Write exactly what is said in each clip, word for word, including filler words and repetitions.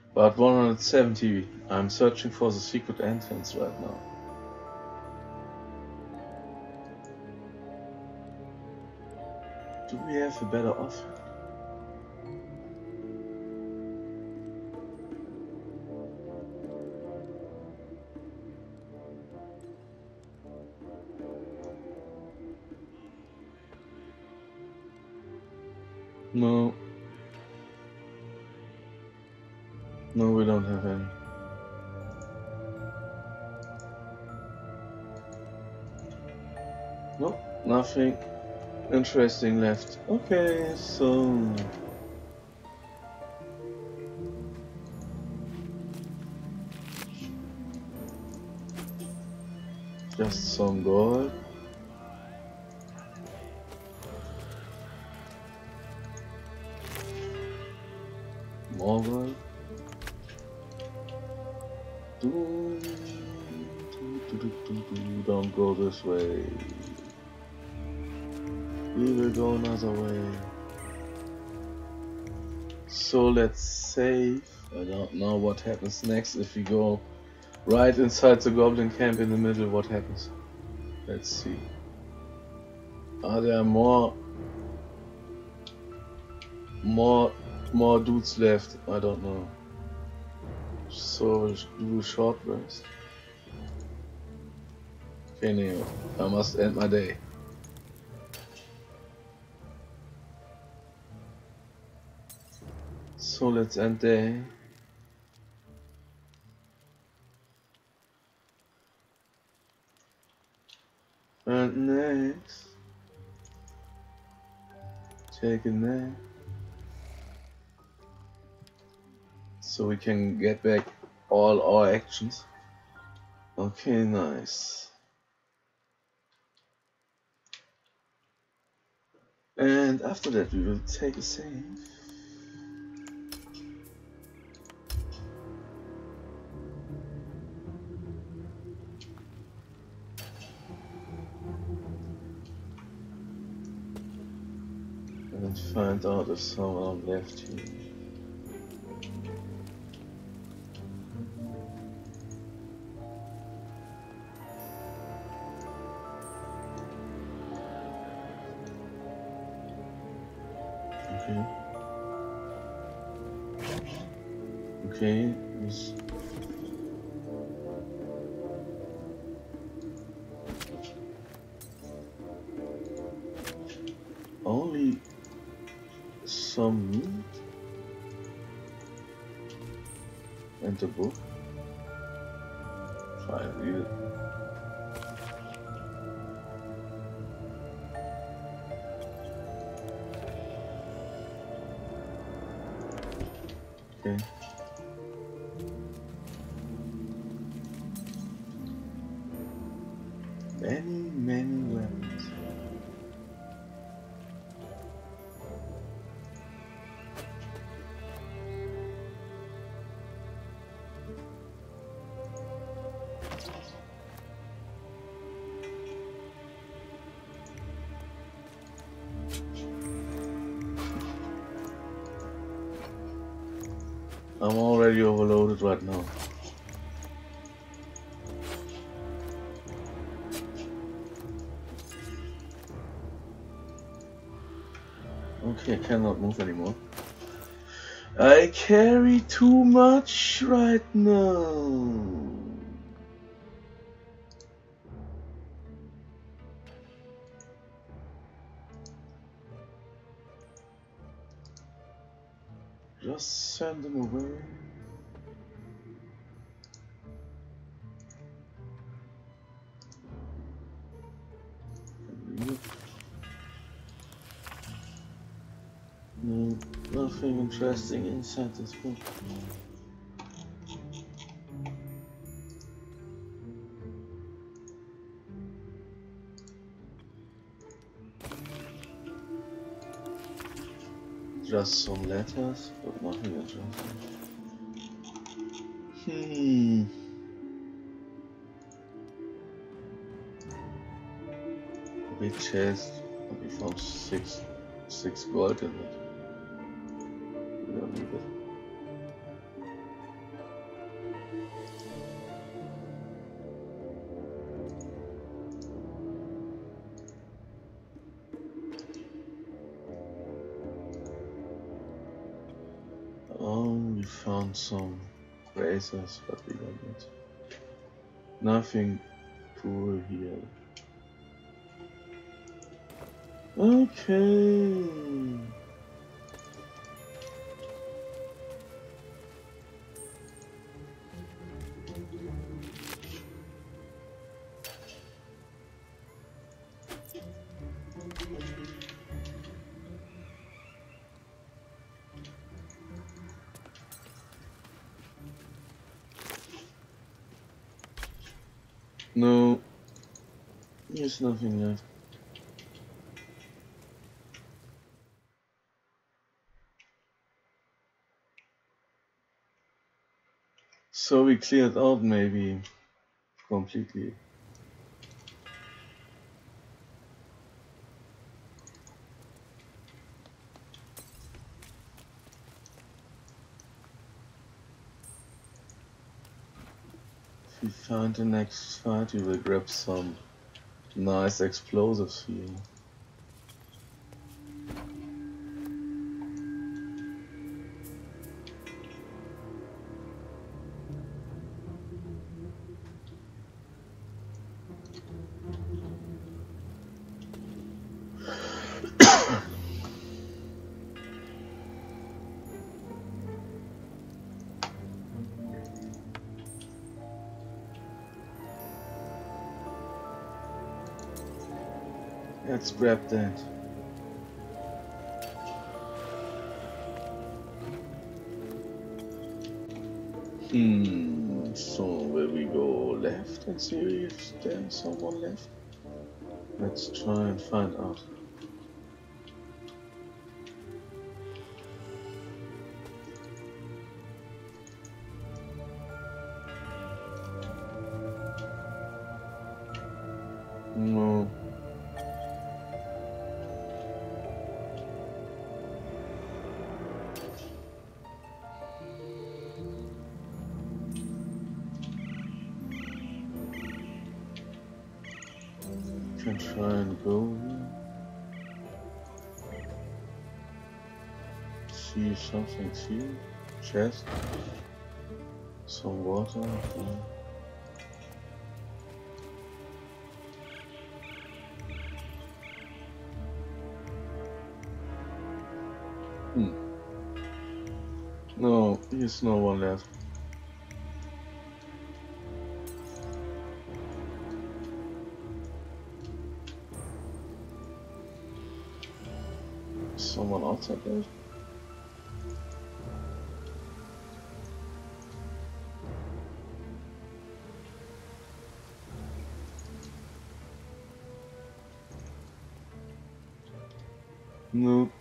But one hundred seventy, I'm searching for the secret entrance right now. Do we have a better offer? No. No, we don't have any. Nope, nothing interesting left. Okay, so... just some gold. More gold. Do, do, do, do, do, do. Don't go this way. We will go another way. So let's save. I don't know what happens next if we go right inside the goblin camp in the middle. What happens? Let's see. Are there more more more dudes left? I don't know. So we'll do a short rest. Okay, Neo, I must end my day. So let's end day. And next, take a nap. So we can get back all our actions. Okay, nice. And after that we will take a save. And find out if someone left here. Okay. Okay. This. Only some meat and a book. Fine, read it. Okay. Many, many weapons. I'm already overloaded right now. Okay, I cannot move anymore. I carry too much right now. Just send them away. No, nothing interesting inside this book. Just some letters, but nothing interesting. Hmm. Big chest. We found six, six gold in it. We don't need it. Oh, we found some razors, but we don't need nothing cool here. Okay. No, there's nothing left. So we cleared out maybe completely. If we find the next fight, we will grab some nice explosives here. Let's grab that. Hmm, so will we go left and see if there's someone left? Let's try and find out. No. Can try and go here. See if something's here. Chest. Some water. Yeah. Hmm. No, there's no one left. Someone outside there? No.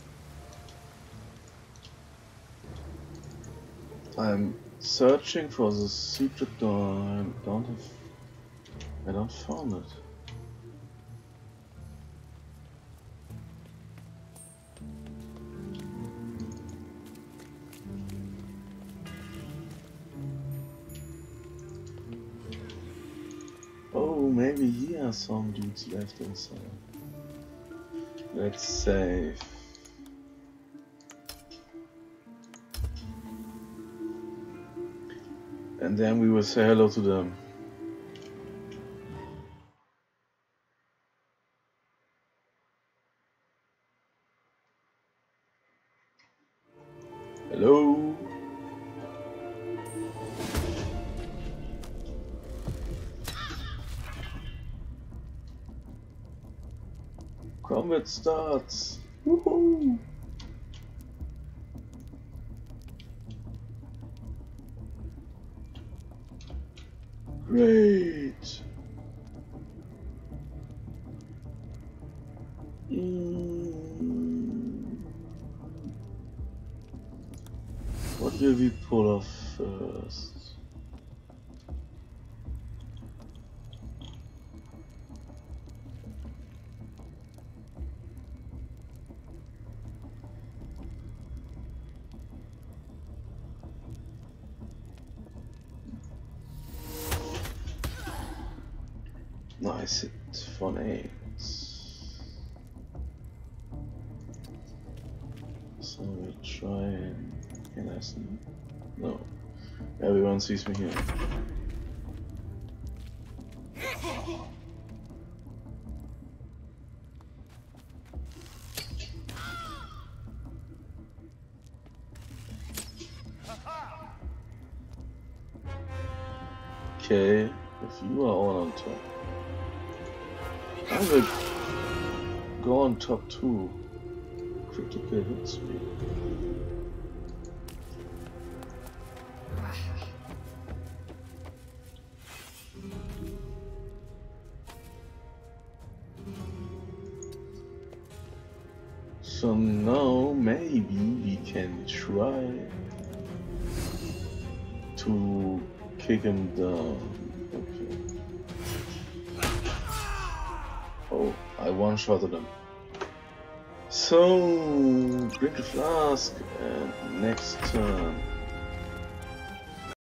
I'm searching for the secret door. I don't have. I don't found it. Oh, maybe here are some dudes left inside. Let's save. And then we will say hello to them. Hello. Combat starts. Woohoo! Great. Mm. What will we pull off first? Nice hit von eight. So we try and Can I see? No. Everyone sees me here. Okay, if you are all on top, I will go on top too. Critical hit speed. So now maybe we can try to kick him down. Okay. Oh, I one-shotted him. So, drink a flask and next turn.